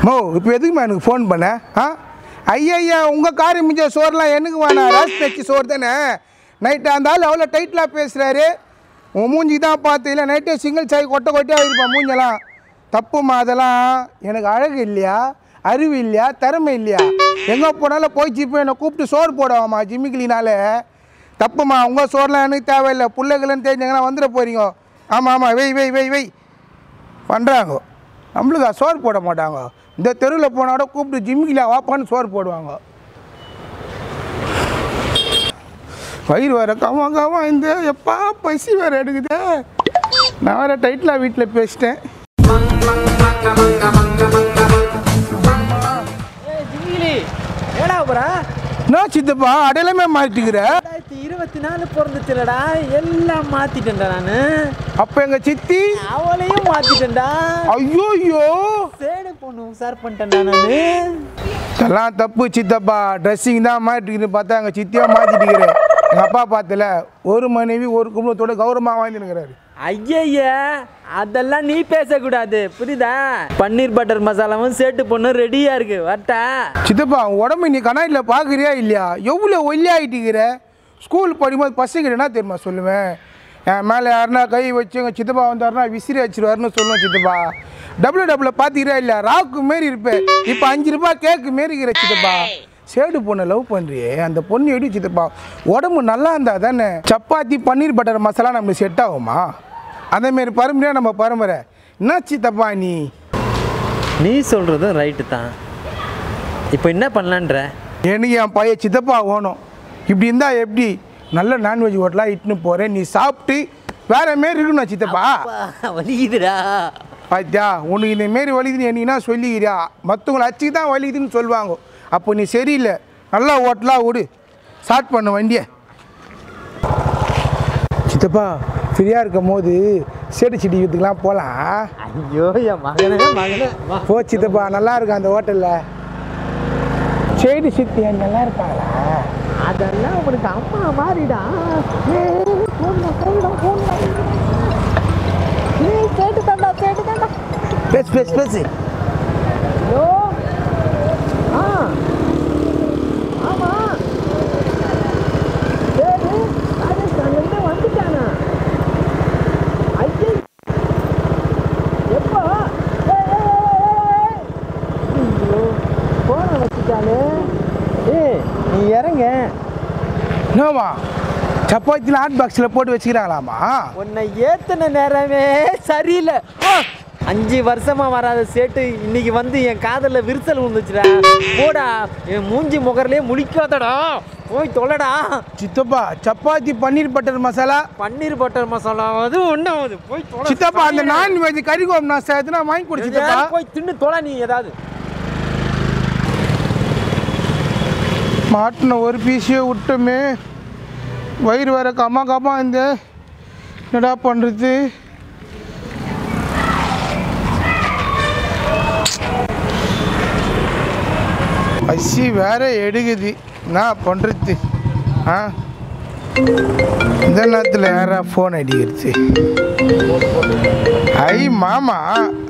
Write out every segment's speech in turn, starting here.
மோ இப்போ எதுக்குமா எனக்கு ஃபோன் பண்ண ஐயா உங்கள் காரி மிஞ்ச சோறுலாம் எனக்கு வேணாம் ராஸ் தச்சு சோறு தானே நைட்டு அந்த ஆள் அவ்வளோ டைட்லாக பேசுகிறாரு உன் மூஞ்சி தான் பார்த்து இல்லை நைட்டே சிங்கிள் சாய் கொட்டையாக இருப்பான் மூஞ்செல்லாம் தப்புமா அதெல்லாம் எனக்கு அழகு இல்லையா அறிவு இல்லையா திறமை இல்லையா எங்கே போனாலும் போய் இப்போ என்னை கூப்பிட்டு சோறு போடுவாம்மா ஜிம்மிக்கிளினால தப்புமா உங்கள் சோறுலாம் எனக்கு தேவையில்லை பிள்ளைகள்னு தெரிஞ்சாங்கன்னா வந்துட போகிறீங்க ஆமாம் வை பண்ணுறாங்க நம்மளுக்கா சோறு போட மாட்டாங்க இந்த தெருவில் போனாட கூப்பிட்டு ஜிம்மிக்கில வாப்பான்னு சோறு போடுவாங்க வயிறு வேறு கவா இந்த எப்பா பசி வேறு எடுக்குது நான் வேறு டைட்டில் வீட்டில் பேசிட்டேன் நான் சித்தப்பா அடையாளமே மாற்றிக்கிற 2024 பிறந்துச்சுலடா எல்லாம் மாத்திட்டேன்டா நானு அப்ப எங்க சித்தி அவளையும் மாத்திட்டேன்டா ஐயோ சேடு பொண்ணு உசார் பண்ணிட்டேன்டா நானு இதெல்லாம் தப்பு சித்தப்பா ட்ரெஸ்ஸிங் தான் மாட்டிக்கிட்டு பார்த்தா எங்க சித்தியா மாத்திட்டுக்கிறேன் எங்க அப்பா பார்த்தல ஒரு மனைவி ஒரு குடும்பத்தோட கௌரவமாக வாழ்ந்துருக்கிறாரு ஐயா அதெல்லாம் நீ பேசக்கூடாது புரியுதா பன்னீர் பட்டர் மசாலாவும் சேட்டு பொண்ணு ரெடியா இருக்கு வரட்டா சித்தப்பா உடம்பு நீ கண்ணாடியில் பார்க்குறியா இல்லையா எவ்வளோ ஒல்லியாகிட்டுக்கிற ஸ்கூல் படிக்கும்போது பசங்க என்ன தெரியுமா சொல்லுவேன் என் மேலே யாருன்னா கை வச்சு எங்கள் சித்தப்பா வந்தாருன்னா விசிறி வச்சிருவாருன்னு சொல்லுவேன் சித்தப்பா டபுள் பார்த்துக்கிறா இல்லையா ராக்கு மாரி இருப்பேன் இப்போ 5 ரூபாய் கேக்கு மாரிக்கிற சித்தப்பா சேடு பொண்ணை லவ் பண்ணுறியே அந்த பொண்ணு எப்படி சித்தப்பா உடம்பு நல்லா இருந்தா தானே சப்பாத்தி பன்னீர் பட்டர் மசாலா நம்மளுக்கு செட் ஆகுமா அதேமாரி பரம்பரையா நம்ம பரம்பரை என்ன சித்தப்பா நீ சொல்கிறதும் ரைட்டு தான் இப்போ என்ன பண்ணலான்ற எனக்கு என் பையன் சித்தப்பா ஓணும் இப்படி இருந்தால் எப்படி நல்ல நான்வெஜ் ஹோட்டலாக இட்டுன்னு போகிறேன் நீ சாப்பிட்டு வேற மாரி இருக்கணும் சித்தப்பா வலிக்குதுடா பாத்தியா உனக்கு இந்த மாரி வலிக்குதுன்னு என்னன்னா சொல்லிக்கிறியா மற்றவங்களை அச்சுக்கு தான் வலிக்குதுன்னு சொல்லுவாங்க அப்போ நீ சரியில்லை நல்லா ஹோட்டலாக விடு ஸ்டார்ட் பண்ண வண்டியை சித்தப்பா ஃப்ரீயாக இருக்கும் போது சேடு சிட்டிக்கிறதுக்கெலாம் போகலாம் ஐயோ என் மகனே போ சித்தப்பா நல்லா இருக்கும் அந்த ஹோட்டலில் சேடு சித்தி நல்லா இருப்பாங்களா அதெல்லாம் உனக்கு அம்மா மாறிடா பேசு ஹலோ ஆமா சரி ராஜஸ்தான்லேருந்து வந்துட்டானா ஐயோ எப்போ போன வச்சுட்டானே நீ இறங்க என்னம்மா சப்பாத்தியில் ஹாட் பாக்ஸில் போட்டு வச்சுக்கிறாங்களாம்மா உன்னை ஏற்றின நேரமே சரியில்லை 5 வருஷமா வராத சேட்டு இன்னைக்கு வந்து என் காதலில் விரிசல் விழுந்துச்சுடா போடா என் மூஞ்சி முகர்லேயே முழிக்காதடா போய் தொலைடா சித்தப்பா சப்பாத்தி பன்னீர் பட்டர் மசாலா அது ஒன்றாவது போய் தொலை சித்தப்பா அந்த நான்வெஜ் கறி கோம் நான் சேர்த்துனா வாங்கி கொடு சித்தப்பா போய் தின்னு தொலை நீ ஏதாவது மாட்டின ஒரு பீஸையே விட்டோமே வயிறு வேற கம்மா இந்த என்னடா பண்ணுறது பசி வேற எடுக்குது நான் பண்ணுறது இந்த நேரத்தில் யாரா ஃபோன் அடிக்கிறது ஐ மாமா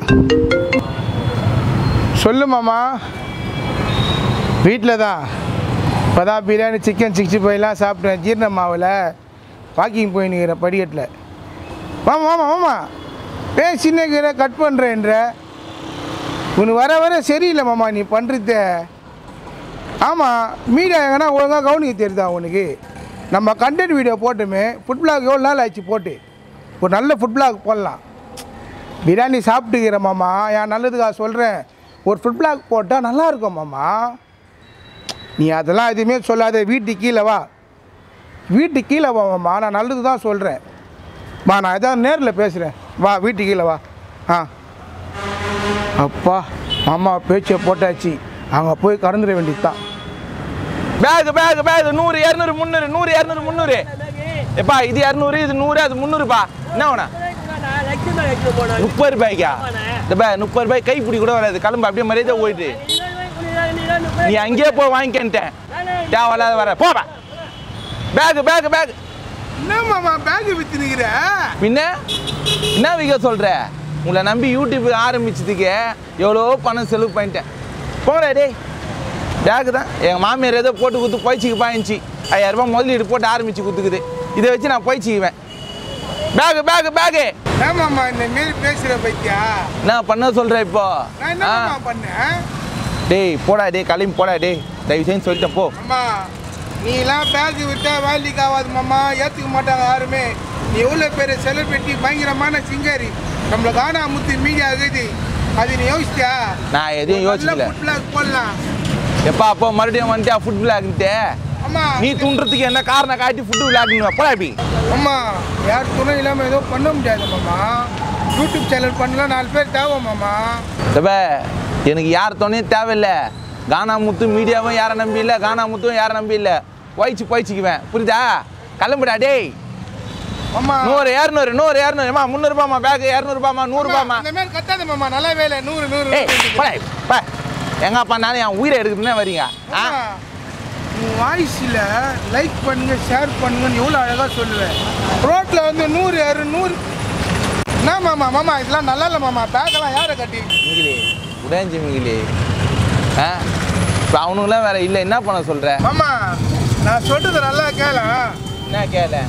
சொல்லு மாமா வீட்டில் தான் இப்போ தான் பிரியாணி சிக்கன் 65 சாப்பிட்டேன் ஜீரண மாவில் வாக்கிங் போயின்னுக்கிற படிக்கட்டில் மாமா பேசின்னுக்கிற கட் பண்ணுறேன்ற உனக்கு வர சரியில்லை மாமா நீ பண்ணுறது ஆமாம் மீடியா எங்கன்னா ஒழுங்காக கவனிக்க தெரியுதா உனக்கு நம்ம கண்டென்ட் வீடியோ போட்டுமே ஃபுட் பிளாக் எவ்வளோ நாள் ஆச்சு போட்டு ஒரு நல்ல ஃபுட் பிளாக் போடலாம் பிரியாணி சாப்பிட்டுக்கிற மாமா ஏன் நல்லதுக்காக சொல்கிறேன் ஒரு ஃபுட் பிளாக் போட்டால் நல்லாயிருக்கும் மாமா நீ அதெல்லாம் எதுவுமே சொல்லாத வீட்டுக்கு கீழே வா மாமா நான் நல்லது தான் சொல்கிறேன் நான் எதாவது நேரில் பேசுகிறேன் வா வீட்டுக்கு கீழே வா அப்பா மாமா பேச்சை போட்டாச்சு அங்கே போய் கடந்துட வேண்டியது தான் பேகு 100 200 300 100 200 300 எப்பா இது 200 இது 100 அது 300பா என்ன வேணா 30 ரூபாய்க்கா இந்த 30 ரூபாய் கை பிடி கூட வராது கிளம்பு அப்படியே மரியாதை போயிட்டு நீ அங்கேயே போய் வாங்கிக்கிட்டேன் தேவையில்லாத வர போப்பா பேகு என்ன மாமா பேகு விற்றுனுக்கிற பின்ன என்ன விற்க சொல்கிற உங்களை நம்பி யூடியூப் ஆரம்பிச்சதுக்கு எவ்வளோ பணம் செலவு பண்ணிட்டேன். போடா டேய். பேக்கு தான் எங்கள் மாமியார் ஏதோ போட்டு கொடுத்து போய்ச்சிக்கு பாயிச்சு 5000 ரூபாய் முதலீடு போட்டு ஆரம்பித்து கொடுத்துக்குது. இதை வச்சு நான் போய்ச்சிக்குவேன். பேகு பேகு பேகு. ஏமாம்மா இந்த மாரி பேசுகிற பைத்தியா? என்ன பண்ண சொல்கிறேன் இப்போ? நான் என்ன பண்ணேன்? டேய் போடா டேய், கிளம்பி போடா டேய். தயவு செஞ்சு சொல்லிட்டேன் போ. அம்மா நீலாம் பேக்கு விட்டா வேலைக்கு ஆகாது மாமா, ஏற்றுக்க மாட்டாங்க யாருமே. நீ எவ்வளோ பேர் செலிபிரிட்டி, பயங்கரமான சிங்கரி, நம்மளுக்கு ஆனா முத்து மீடியா ஆகுது. அது நீ யோசிச்சியா? நான் எதையும் யோசிக்கல. ஃபுட் பிளாக் போடலாம். எப்பா அப்போ மறுபடியும் வந்துட்டா ஃபுட் பிளாக்ன்ட்டு அம்மா நீ துண்டுறதுக்கு என்ன காரணம் காட்டி ஃபுட்டு விளையாடுங்க போடா இப்படி. அம்மா யார் துணை இல்லாமல் எதுவும் பண்ண முடியாது மாமா. யூடியூப் சேனல் பண்ணலாம் 4 பேர் தேவை மாமா. தப்பா எனக்கு யார் துணையும் தேவையில்லை. கானா முத்து மீடியாவும் யாரை நம்பி இல்லை, கானா முத்தும் யாரை நம்பி இல்லை. போய்ச்சிக்குவேன் புரியுதா? கிளம்புடா டேய். அம்மா 100 200 100 200 அம்மா 300 ரூபாமா பேக்கு, 200 ரூபாமா 100 ரூபாமா. இந்த மாதிரி கத்தாத மாமா, நல்ல வேலை 100 ஏய் போடா பா. எங்க அப்பா நானே என் உயிரை எடுக்குதுன்னு வரீங்க. உன் வாய்ஸில் லைக் பண்ணுங்க ஷேர் பண்ணுங்கன்னு எவ்வளோ அழகாக சொல்லுவேன். ரோட்டில் வந்து 100 200 என்ன மாமா? மாமா இதெல்லாம் நல்லா இல்லை மாமா. பேக்கெல்லாம் யாரை கட்டி மிகிலி உடையஞ்சி மிகிலி. இப்போ அவனுங்களாம் வேற இல்லை. என்ன பண்ண சொல்ற மாமா? நான் சொல்றது நல்லா கேள. என்ன கேள?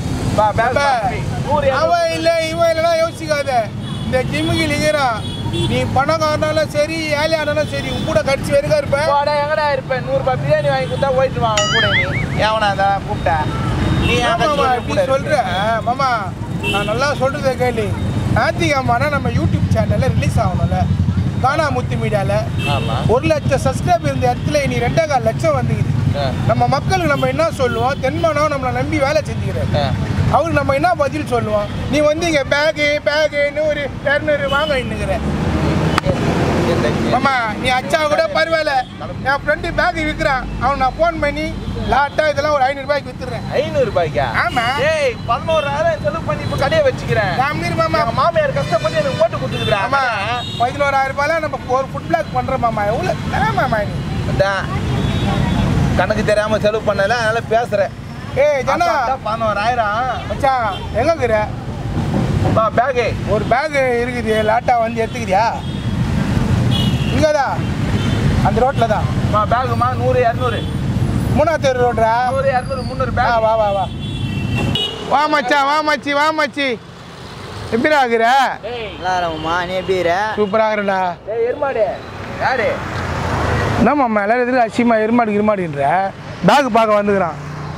அவன் இல்லை இவன் இல்லைனா யோசிக்காத. இந்த ஜிம்முகில் இருக்கிறான். நீ பணக்காரனாலும் சரி ஏழையானாலும் சரி உன் கூட கடிச்சு வெறுக்கா இருப்பேன். எங்கடா இருப்பேன்? 100 ரூபாய் பிரியாணி வாங்கி கொடுத்தா போயிட்டு வா அவன் கூட. நீ எவனா தான் கூப்பிட்ட? நீ இப்படி சொல்ற மாமா? நான் நல்லா சொல்றதை கேளு. ஞாயிற்றுக்கிழமைனா நம்ம யூடியூப் சேனல்ல ரிலீஸ் ஆகணும்ல, கானா முத்து மீடியாவில். 1 லட்சம் சப்ஸ்கிரைபர் இருந்த இடத்துல நீ 2.25 லட்சம் வந்துக்குது. நம்ம மக்களுக்கு நம்ம என்ன சொல்லுவோம்? தென்மானவன் நம்மளை நம்பி வேலை செஞ்சுக்கிறாரு. அவருக்கு நம்ம என்ன பதில் சொல்லுவோம்? நீ வந்து இங்கே பேகு 100 200 வாங்க இன்னுங்கிற மாமா. நீ அச்சா கூட பரவாயில்ல. என் ஃப்ரெண்டு பேக் விற்கிறான். அவன் நான் ஃபோன் பண்ணி லாட்டா இதெல்லாம் ஒரு 500 ரூபாய்க்கு வித்துறேன். 500 ரூபாய்க்கா? ஆமா. ஏய் 11000 செலவு பண்ணி இப்ப கடையை வச்சுக்கிறேன். மாமா மாமியார் கஷ்டப்பட்டு எனக்கு போட்டு கொடுத்துக்கிறேன். ஆமா 11000 ரூபாய்ல நம்ம ஒரு ஃபுட் பிளாக் பண்றோம் மாமா. எவ்வளவு மாமா நீ கணக்கு தெரியாம செலவு பண்ணல, அதனால பேசுறேன். ஏய் ஜனா 11000 மச்சான் எங்க இருக்கிற? பேகு ஒரு பேக் இருக்குது லாட்டா வந்து எடுத்துக்கிறியா? இங்கதான் அந்த ரோட்ல தான். பேகுமா 100 200 3ஆவது தெரு ரோட்ரா. 100 200 300 பேக். வா வா வா வா மச்சான், வா மச்சி வா மச்சி. எப்படி ஆகுற? நல்லா இருக்கமா. நீ எப்படி இரு? சூப்பரா ஆகுறடா. ஏய் எருமாடு யாரு? என்ன மாமா எல்லாரும் எதிர்த்து அசிமா எருமாடுன்ற பேக் பார்க்க வந்துக்கிறான்.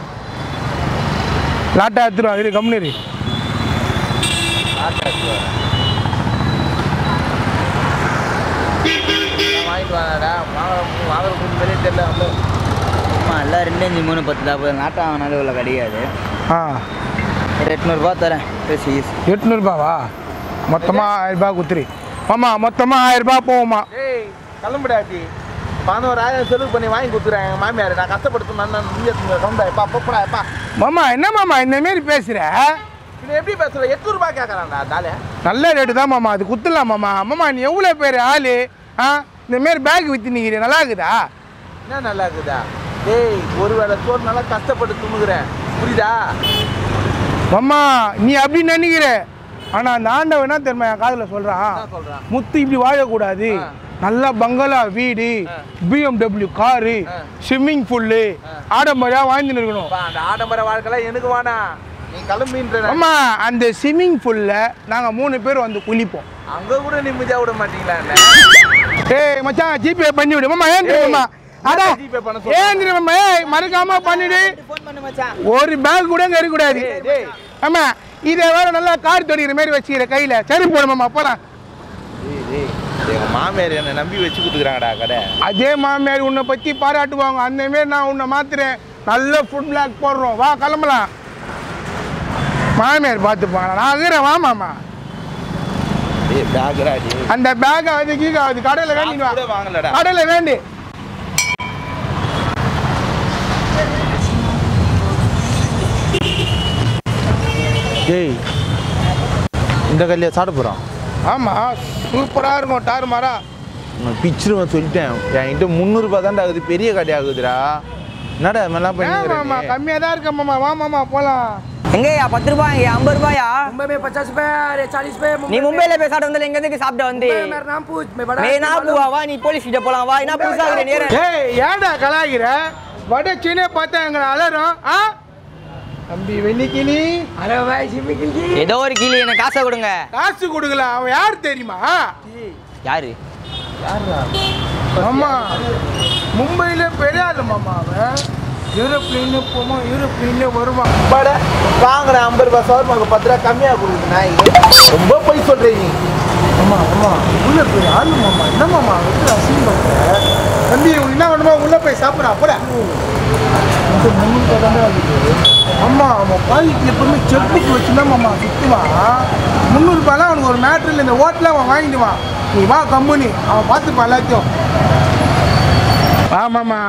லாட்டா எடுத்துருவான். இரு கம்முனு. வாங்கிட்டு வாடா. வாங்குற வெளியே தெரியல. ஆமாம் எல்லாம் 2 5 3 10 தான். நாட்டம் வாங்கினாலும் இவ்வளோ கிடையாது. ஒரு 800 ரூபா தரேன். பேசி 800 ரூபாவா? மொத்தமாக 1000 ரூபாய் குத்துரு மாமா. மொத்தமாக 1000 ரூபாய் போவோமா? ஏய் கிளம்புடாட்டி. 11000 செலவு பண்ணி வாங்கி கொடுத்துறேன் எங்கள் மாமியார். நான் கஷ்டப்படுத்தணும்ப்பா. மாமா என்ன மாமா இந்த மாரி பேசுகிற? இது எப்படி பேசுகிற? 800 ரூபாய் கேட்குறான்டா தாலே. நல்ல ரேட்டு தான் மாமா. அது குத்துலாம் மாமா. மாமா நீ எவ்வளோ பேர் ஆள் இந்த மாரி பேக் விற்று நிற்கிற? நல்லா இருக்குதா? என்ன நல்லா இருக்குதா? ஏய் ஒரு வேளை சோறு நல்லா கஷ்டப்பட்டு துணுக்குறேன் புரியுதா? மாமா நீ அப்படி நினைக்கிற. ஆனால் அந்த ஆண்டவன் என்ன தெரியுமா என் காதில் சொல்கிறான்? முத்து இப்படி வாழக்கூடாது. நல்லா பங்களா வீடு, BMW காரு, ஸ்விம்மிங் பூல்லு, ஆடம்பரையாக வாழ்ந்துன்னு இருக்கணும். அந்த ஆடம்பர வாழ்க்கைலாம் எனக்கு வேணாம். நீ கிளம்பின்ற. ஆமா அந்த ஸ்விம்மிங் பூல்ல நாங்கள் 3 பேர் வந்து குளிப்போம். அங்கே கூட நிம்மதியாக விட மாட்டீங்களா? ஏய் மச்சான் ஜிபே பண்ணி விடு மாமா. ஏன் தெரியுமா? அடா ஏன் தெரியுமா? மறக்காம பண்ணிடு. ஒரு பேக் கூட இங்கே இருக்கக்கூடாது. ஆமா இதை வேற நல்லா கார் தொடிக்கிற மாதிரி வச்சுக்கிற கையில். சரி போடுமாம்மா போகலாம். எங்கள் மாமியார் என்னை நம்பி வச்சு கொடுத்துக்கிறாங்கடா கடை. அதே மாமியார் உன்னை பற்றி பாராட்டுவாங்க. அந்த மாரி நான் உன்னை மாத்துறேன். நல்ல ஃபுட் பிளாக் போடுறோம். வா கிளம்பலாம். மாமியார் பார்த்துப்பாங்க. நான் இருக்கிறேன் வா மாமா. அந்த பேக்கை வந்து கீழே கடையில் வேண்டி வாங்கலடா. கடையில் வேண்டி ஏய் இந்த கல்லையை சாப்பிட போகிறோம். ஆமாம் சூப்பராக இருக்கும். டாரு மாறா நான் பிச்சிருவேன் சொல்லிட்டேன். என்கிட்ட 300 ரூபாய் தான்டா ஆகுது. பெரிய கடை ஆகுதுடா. என்னடா இதெல்லாம் பண்ணி கம்மியாக தான் இருக்கேன் மாமா. வா மாமா போகலாம். எங்கயா 10 ரூபாய் 50 ரூபாயா मुंबई में 50 रुपए अरे 40 रुपए நீ மும்பைல போய் சாப்பிட்டு வந்து எங்க இருந்து சாப்பிட்டு வந்து मेरा नाम पूछ मैं बड़ा மேனா பூவா வா நீ போலீஸ் கிட்ட போலாம் வா என்ன புதுசா இருக்கே நேரா ஏய் ஏன்டா கலாய்கிற வட சீனே பார்த்தா எங்களை அலறும் ஆ தம்பி வெண்ணிக்கிளி अरे भाई सिमिकिल जी ஏதோ ஒரு கிளி எனக்கு காசை கொடுங்க காசு கொடுக்கல அவன் யார் தெரியுமா யாரு ஆமா மும்பையில பெரிய ஆளு மாமா அவன் யூரோப்ளைன்ல போமா யூரோப்ளைன்ல வருவான் வாங்குற 50 ரூபாய் சவர்மாக்கு 10 ரூபா கம்மியாக கொடுக்குது நாய் ரொம்ப போய் சொல்கிறேன் நீ ஆமா ஆமா உள்ள போய் ஆளு மாமா என்ன மாமா வந்து அசிங்கம் பண்ற தம்பி உனக்கு என்ன வேணுமா உள்ள போய் சாப்பிட்றா போட அம்மா அவன் பாதிக்கு எப்பவுமே செக் புக் வச்சுதான் மாமா சுற்றுவான் 300 ரூபாய்லாம் அவனுக்கு ஒரு மேட்ரில் இந்த ஹோட்டலில் அவன் வாங்கிடுவான் நீ வா கம்பெனி அவன் பார்த்துப்பான் எல்லாத்தையும் ஆமாம்மா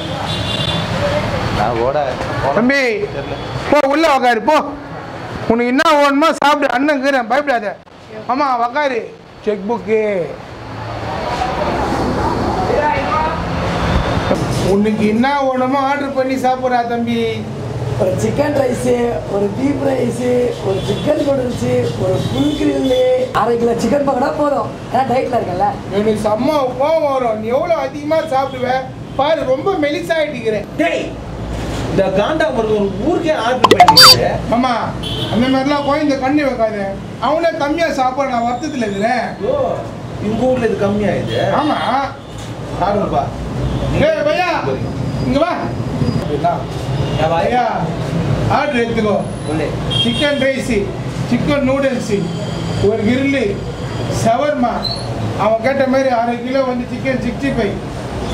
தம்பி போ உள்ள உக்காரு போ உனக்கு என்ன வேணுமோ சாப்பிடு அண்ணன் இருக்கிறேன் பயப்படாத ஆமா உக்காரு செக் புக்கு உனக்கு என்ன வேணுமோ ஆர்டர் பண்ணி சாப்பிட்றா தம்பி ஒரு சிக்கன் ரைஸ் ஒரு பீஃப் ரைஸ் ஒரு சிக்கன் நூடுல்ஸ் ஒரு full grill 1/2 kilo chicken pakoda போதும் ஏன்னா டயட்ல இருக்கல எனக்கு செம்ம கோவம் வரும் நீ எவ்வளோ அதிகமாக சாப்பிடுவ பாரு ரொம்ப மெலிசாயிட்டுக்கிறேன் டேய் இந்த காண்டா ஒரு ஊருக்கே ஆர்டர் பண்ணிட்டு ஆமா அந்த மாதிரிலாம் குழந்தை கண்ணி வைக்காத அவனே கம்மியாக சாப்பாடு நான் வருத்தத்தில் இருக்கிறேன் ஓ எங்க ஊர்ல இது கம்மியாயிது ஆமா சாப்பிடுப்பா ஏய் பையா இங்க வா பையா ஆர்டர் எடுத்துக்கோ சிக்கன் ரைஸு சிக்கன் நூடுல்ஸு ஒரு கிரில்லு ஷவர்மா அவன் கேட்ட மாதிரி 1/2 கிலோ வந்து சிக்கன் 65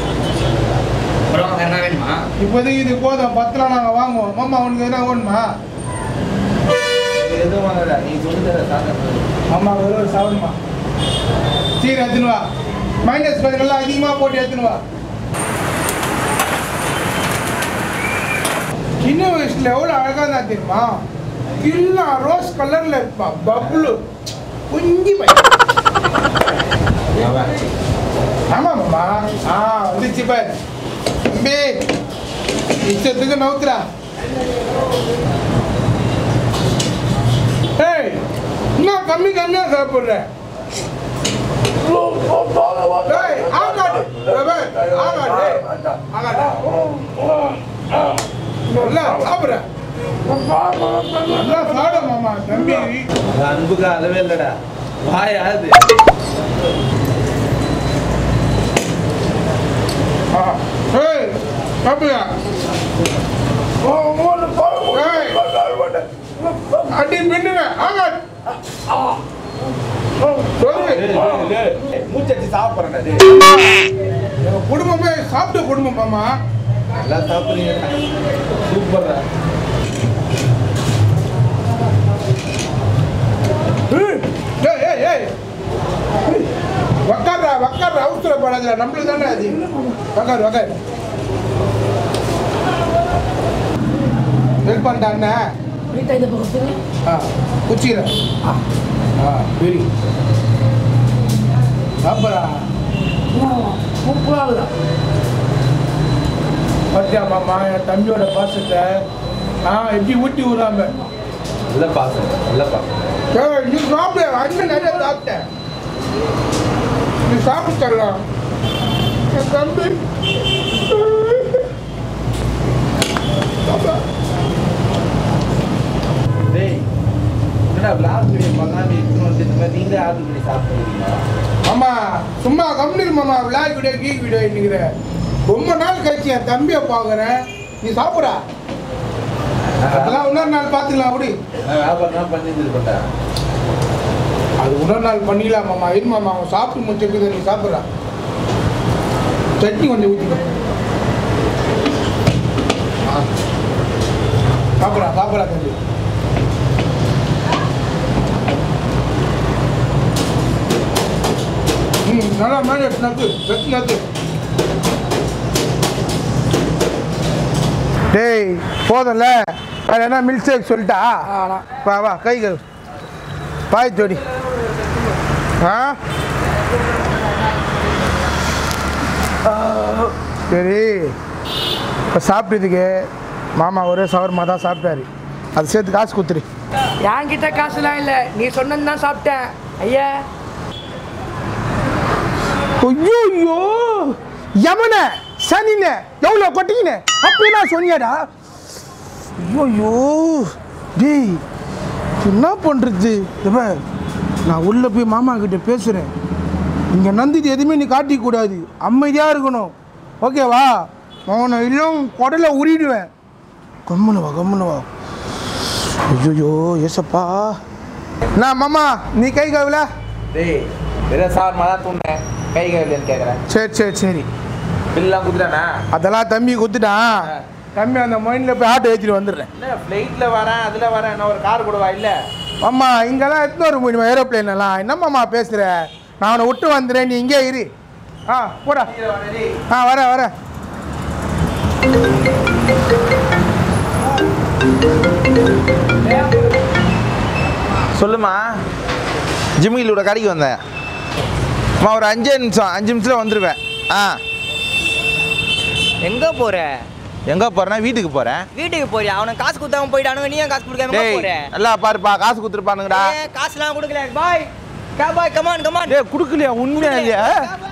இப்போதைக்கு இது போதும் 10 நாங்கள் வாங்குவோம் மாமா அவனுக்கு எதுனா வேணுமா எதுவும் வாங்கல நீ சொல்லுற சாப்பிட மாமா ஒரு ஷவர்மா சீரை எடுத்துன்னு வா மைனஸ் பதினெல்லாம் அதிகமாக போட்டு எடுத்துன்னு வா சின்ன வயசுல எவ்வளோ அழகாக தான் தெரியுமா கில்லா ரோஸ் கலரில் இருப்பான் பப்ளு குஞ்சு பையன் ஆமாம் மாமா ஆ வந்துச்சு பாரு தம்பி இஷ்டத்துக்கு நவுத்துறா ஏய் இன்னும் கம்மியாக சாப்பிட்ற ஏய் ஆகாது ஆகாது ஆகாது நல்லா சாப்பிட்ற நல்லா சாப்பிட மாமா தம்பி அன்புக்கு அளவே இல்லடா வாயாது ஏய் சாப்பிடுயா அடி பின்னுவேன் ஆகாது மூச்சடிச்சு சாப்பிட்றேன் எங்கள் குடும்பமே சாப்பிட்ட குடும்பம் மாமா நல்லா சாப்பிட்றீங்க சூப்பர்டா ஏய் ஏய் ஏய் உக்கார்றா அவசரப்படாத நம்மளுக்கு தானே அது உக்கார் ஹெல்ப் பண்ணிட்டா அண்ணன் வீட்டை இந்த பக்கம் ஆ குச்சிக்கிறேன் ஆ சரி சாப்பிட்றா சூப்பராக பார்த்தியா மாமா என் தம்பியோட பாசத்தை எப்படி ஊட்டி விடாம நல்ல பாசம் நல்ல பாசம் ஏய் நீ சாப்பிடு அண்ணன் நிறைய சாப்பிட்டேன் நீ சாப்பிட்டு தரலாம் என் தம்பி டேய் என்னடா விளாட் வீடியோ பண்ணாம எடுத்துன்னு வந்து இந்த மாதிரி நீங்களே ஆர்டர் பண்ணி சாப்பிடுறீங்களா ஆமா சும்மா கம்முனு மாமா விளாக் வீடியோ கீக் வீடியோ இன்னைக்கிற ரொம்ப நாள் கழிச்சு என் தம்பியை பார்க்குறேன் நீ சாப்பிட்றா அதெல்லாம் இன்னொரு நாள் பார்த்துக்கலாம் அப்படி வியாபாரம் தான் பண்ணி இருக்கட்டேன் அது இன்னொரு நாள் பண்ணிக்கலாம் மாமா இது மாமா அவன் சாப்பிட்டு முடிச்சுக்குது நீ சாப்பிட்றா சட்னி கொஞ்சம் ஊற்றிக்கோ சாப்பிட்றா தம்பி நல்லா மேலே நக்கு நக்கு டேய் போதும்ல வேறு என்ன மில்க் ஷேக் சொல்லிட்டா வா வா கை கழு பாய் ஜோடி சரி இப்போ சாப்பிட்டதுக்கு மாமா ஒரே சவர்மா தான் சாப்பிட்டாரு அது சேர்த்து காசு கொடுத்துரு. என்கிட்ட காசுலாம் இல்லை, நீ சொன்னது தான் சாப்பிட்டேன் ஐயா. ஐயோ யமன சனின எவ்வளோ கொட்டிக்கின அப்படின்னா சொன்னியாடா. ஐயோ டேய் என்ன பண்ணுறது? நான் உள்ளே போய் மாமா கிட்ட பேசுகிறேன். இங்கே நந்திட்டு எதுவுமே நீ காட்டிக்கூடாது, அமைதியாக இருக்கணும், ஓகேவா? அவனை இன்னும் குடலை உரிடுவேன். கம்முன்னு வா. ஐயோ ஏசப்பா. நான் மாமா நீ கை கவில. டேய் வெறும் சார் தான் தூண்டேன், கை கைவிலன்னு கேட்குறேன். சரி பில்லாம் குத்துட்டானா? அதெல்லாம் தம்பி கொடுத்துட்டான். தம்பி அந்த மைண்டில் போய் ஆட்டோ ஏற்றிட்டு வந்துடுறேன். இல்லை ஃப்ளைட்டில் வரேன், அதில் வரேன், நான் ஒரு கார் கொடுவா இல்லை? அம்மா இங்கெல்லாம் எடுத்து வர முடியுமா ஏரோப்ளேன் எல்லாம்? என்னம்மாம்மா பேசுகிற? நான் அவனை விட்டு வந்துடுறேன், நீ இங்கே இரு. போடா. வரேன். சொல்லுமா. ஜிம்மிலோட கடைக்கு வந்தேன். அம்மா ஒரு 5 நிமிஷத்தில் வந்துடுவேன். எங்க போற? எங்கே போகிறேன்னா வீட்டுக்கு போகிறேன். வீட்டுக்கு போறியா? அவனுக்கு காசு கொடுத்தாம போயிட்டானுங்க, நீ ஏன் காசு கொடுக்காம போற? நல்லா பாருப்பா, காசு கொடுத்துருப்பானுங்கடா. காசுலாம் கொடுக்கல. பாய் கமான் டேய் கொடுக்கலையா? உண்மையா இல்லையா?